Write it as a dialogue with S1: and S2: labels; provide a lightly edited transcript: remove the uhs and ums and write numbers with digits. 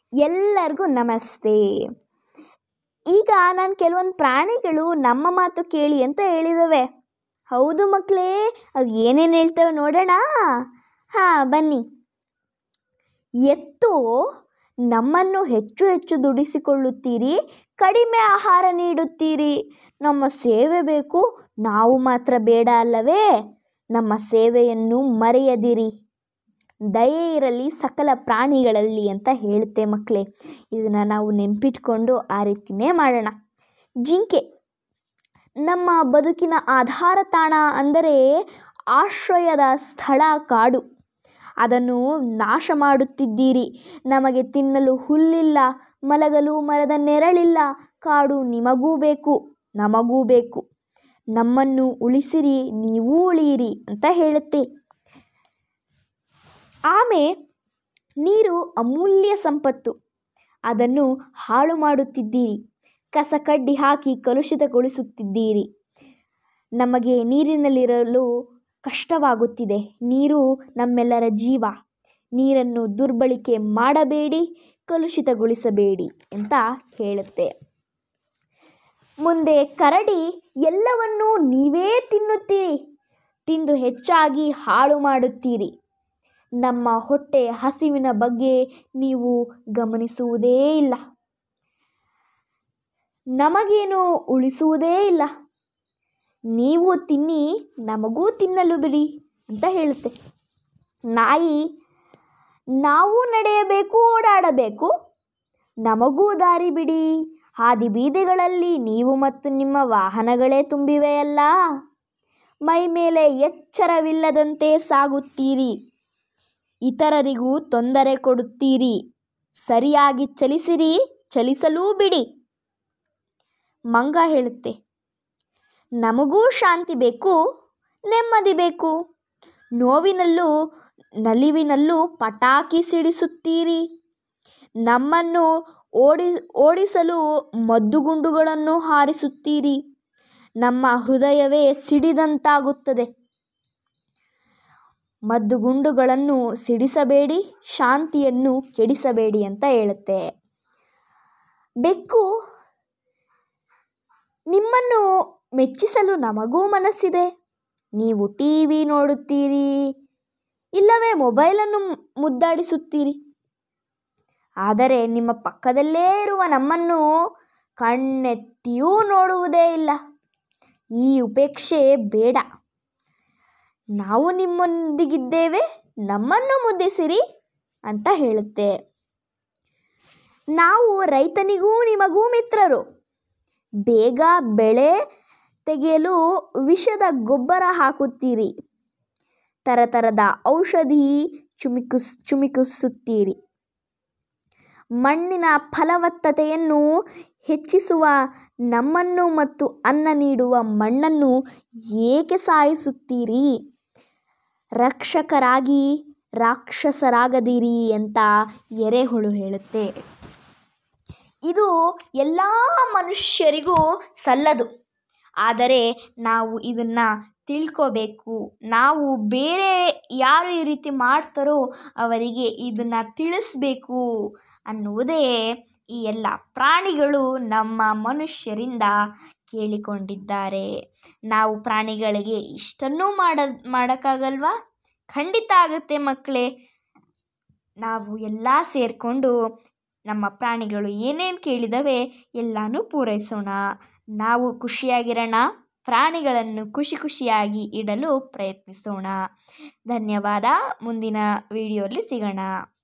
S1: ಎಲ್ಲರಿಗೂ ನಮಸ್ತೆ. ಈಗ ನಾನು ಕೆಲವೊಂದು ಪ್ರಾಣಿಗಳು ನಮ್ಮ ಮಾತು ಕೇಳಿ ಅಂತ ಹೇಳಿದವೆ. ಹೌದು ಮಕ್ಕಳೇ, ಅವು ಏನೇನು ಹೇಳ್ತವೆ ನೋಡೋಣ. ಬನ್ನಿ. ಎತ್ತು, ನಮ್ಮನ್ನು ಹೆಚ್ಚು ಹೆಚ್ಚು ದುಡಿಸಿಕೊಳ್ಳುತ್ತೀರಿ, ಕಡಿಮೆ ಆಹಾರ ನೀಡುತ್ತೀರಿ. ನಮ್ಮ ಸೇವೆ ಬೇಕು, ನಾವು ಮಾತ್ರ ಬೇಡ ಅಲ್ಲವೇ? ನಮ್ಮ ಸೇವೆಯನ್ನು ಮರೆಯದಿರಿ. ದಯೆ ಇರಲಿ ಸಕಲ ಪ್ರಾಣಿಗಳಲ್ಲಿ ಅಂತ ಹೇಳುತ್ತೆ ಮಕ್ಕಳೇ. ಇದನ್ನು ನಾವು ನೆನಪಿಟ್ಕೊಂಡು ಆ ರೀತಿಯೇ ಮಾಡೋಣ. ಜಿಂಕೆ, ನಮ್ಮ ಬದುಕಿನ ಆಧಾರ ತಾಣ ಅಂದರೆ ಆಶ್ರಯದ ಸ್ಥಳ ಕಾಡು. ಅದನ್ನು ನಾಶ ಮಾಡುತ್ತಿದ್ದೀರಿ. ನಮಗೆ ತಿನ್ನಲು ಹುಲ್ಲಿಲ್ಲ, ಮಲಗಲು ಮರದ ನೆರಳಿಲ್ಲ. ಕಾಡು ನಿಮಗೂ ಬೇಕು, ನಮಗೂ ಬೇಕು. ನಮ್ಮನ್ನು ಉಳಿಸಿರಿ, ನೀವೂ ಉಳಿಯಿರಿ ಅಂತ ಹೇಳುತ್ತೆ. ಆಮೆ, ನೀರು ಅಮೂಲ್ಯ ಸಂಪತ್ತು, ಅದನ್ನು ಹಾಳು ಮಾಡುತ್ತಿದ್ದೀರಿ. ಕಸ ಕಡ್ಡಿ ಹಾಕಿ ಕಲುಷಿತಗೊಳಿಸುತ್ತಿದ್ದೀರಿ. ನಮಗೆ ನೀರಿನಲ್ಲಿರಲು ಕಷ್ಟವಾಗುತ್ತಿದೆ. ನೀರು ನಮ್ಮೆಲ್ಲರ ಜೀವ. ನೀರನ್ನು ದುರ್ಬಳಕೆ ಮಾಡಬೇಡಿ, ಕಲುಷಿತಗೊಳಿಸಬೇಡಿ ಅಂತ ಹೇಳುತ್ತೆ. ಮುಂದೆ ಕರಡಿ, ಎಲ್ಲವನ್ನೂ ನೀವೇ ತಿನ್ನುತ್ತೀರಿ, ತಿಂದು ಹೆಚ್ಚಾಗಿ ಹಾಳು ಮಾಡುತ್ತೀರಿ. ನಮ್ಮ ಹೊಟ್ಟೆ ಹಸಿವಿನ ಬಗ್ಗೆ ನೀವು ಗಮನಿಸುವುದೇ ಇಲ್ಲ, ನಮಗೇನು ಉಳಿಸುವುದೇ ಇಲ್ಲ. ನೀವು ತಿನ್ನಿ, ನಮಗೂ ತಿನ್ನಲು ಬಿಡಿ ಅಂತ ಹೇಳುತ್ತೆ. ನಾಯಿ, ನಾವು ನಡೆಯಬೇಕು, ಓಡಾಡಬೇಕು, ನಮಗೂ ದಾರಿ ಬಿಡಿ. ಹಾದಿ ಬೀದಿಗಳಲ್ಲಿ ನೀವು ಮತ್ತು ನಿಮ್ಮ ವಾಹನಗಳೇ ತುಂಬಿವೆಯಲ್ಲ. ಮೈ ಮೇಲೆ ಎಚ್ಚರವಿಲ್ಲದಂತೆ ಸಾಗುತ್ತೀರಿ, ಇತರರಿಗೂ ತೊಂದರೆ ಕೊಡುತ್ತೀರಿ. ಸರಿಯಾಗಿ ಚಲಿಸಿರಿ, ಚಲಿಸಲೂ ಬಿಡಿ. ಮಂಗ ಹೇಳುತ್ತೆ, ನಮಗೂ ಶಾಂತಿ ಬೇಕು, ನೆಮ್ಮದಿ ಬೇಕು. ನೋವಿನಲ್ಲೂ ನಲಿವಿನಲ್ಲೂ ಪಟಾಕಿ ಸಿಡಿಸುತ್ತೀರಿ. ನಮ್ಮನ್ನು ಓಡಿಸಲು ಮದ್ದುಗುಂಡುಗಳನ್ನು ಹಾರಿಸುತ್ತೀರಿ. ನಮ್ಮ ಹೃದಯವೇ ಸಿಡಿದಂತಾಗುತ್ತದೆ. ಮದ್ದುಗುಂಡುಗಳನ್ನು ಸಿಡಿಸಬೇಡಿ, ಶಾಂತಿಯನ್ನು ಕೆಡಿಸಬೇಡಿ ಅಂತ ಹೇಳುತ್ತೆ. ಬೆಕ್ಕು, ನಿಮ್ಮನ್ನು ಮೆಚ್ಚಿಸಲು ನಮಗೂ ಮನಸ್ಸಿದೆ. ನೀವು ಟಿವಿ ನೋಡುತ್ತೀರಿ, ಇಲ್ಲವೇ ಮೊಬೈಲನ್ನು ಮುದ್ದಾಡಿಸುತ್ತೀರಿ. ಆದರೆ ನಿಮ್ಮ ಪಕ್ಕದಲ್ಲೇ ಇರುವ ನಮ್ಮನ್ನು ಕಣ್ಣೆತ್ತಿಯೂ ನೋಡುವುದೇ ಇಲ್ಲ. ಈ ಉಪೇಕ್ಷೆ ಬೇಡ. ನಾವು ನಿಮ್ಮೊಂದಿಗಿದ್ದೇವೆ, ನಮ್ಮನ್ನು ಮುದ್ದಿಸಿರಿ ಅಂತ ಹೇಳುತ್ತೆ. ನಾವು ರೈತನಿಗೂ ನಿಮಗೂ ಮಿತ್ರರು. ಬೇಗ ಬೆಳೆ ತೆಗೆಯಲು ವಿಷದ ಗೊಬ್ಬರ ಹಾಕುತ್ತೀರಿ. ತರತರದ ಔಷಧಿ ಚಿಮುಕಿಸುತ್ತೀರಿ. ಮಣ್ಣಿನ ಫಲವತ್ತತೆಯನ್ನು ಹೆಚ್ಚಿಸುವ ನಮ್ಮನ್ನು ಮತ್ತು ಅನ್ನ ನೀಡುವ ಮಣ್ಣನ್ನು ಏಕೆ ಸಾಯಿಸುತ್ತೀರಿ? ರಕ್ಷಕರಾಗಿ ರಾಕ್ಷಸರಾಗದಿರಿ ಅಂತ ಎರೆಹುಳು ಹೇಳುತ್ತೆ. ಇದು ಎಲ್ಲ ಮನುಷ್ಯರಿಗೂ ಸಲ್ಲದು, ಆದರೆ ನಾವು ಇದನ್ನು ತಿಳ್ಕೋಬೇಕು. ನಾವು ಬೇರೆ ಯಾರು ಈ ರೀತಿ ಮಾಡ್ತಾರೋ ಅವರಿಗೆ ಇದನ್ನು ತಿಳಿಸ್ಬೇಕು ಅನ್ನುವುದೇ ಈ ಎಲ್ಲ ಪ್ರಾಣಿಗಳು ನಮ್ಮ ಮನುಷ್ಯರಿಂದ ಕೇಳಿಕೊಂಡಿದ್ದಾರೆ. ನಾವು ಪ್ರಾಣಿಗಳಿಗೆ ಇಷ್ಟನ್ನೂ ಮಾಡೋಕ್ಕಾಗಲ್ವಾ? ಖಂಡಿತ ಆಗುತ್ತೆ ಮಕ್ಕಳೇ. ನಾವು ಎಲ್ಲ ಸೇರಿಕೊಂಡು ನಮ್ಮ ಪ್ರಾಣಿಗಳು ಏನೇನು ಕೇಳಿದವೆ ಎಲ್ಲನೂ ಪೂರೈಸೋಣ. ನಾವು ಖುಷಿಯಾಗಿರೋಣ, ಪ್ರಾಣಿಗಳನ್ನು ಖುಷಿಯಾಗಿ ಇಡಲು ಪ್ರಯತ್ನಿಸೋಣ. ಧನ್ಯವಾದ. ಮುಂದಿನ ವಿಡಿಯೋಲಿ ಸಿಗೋಣ.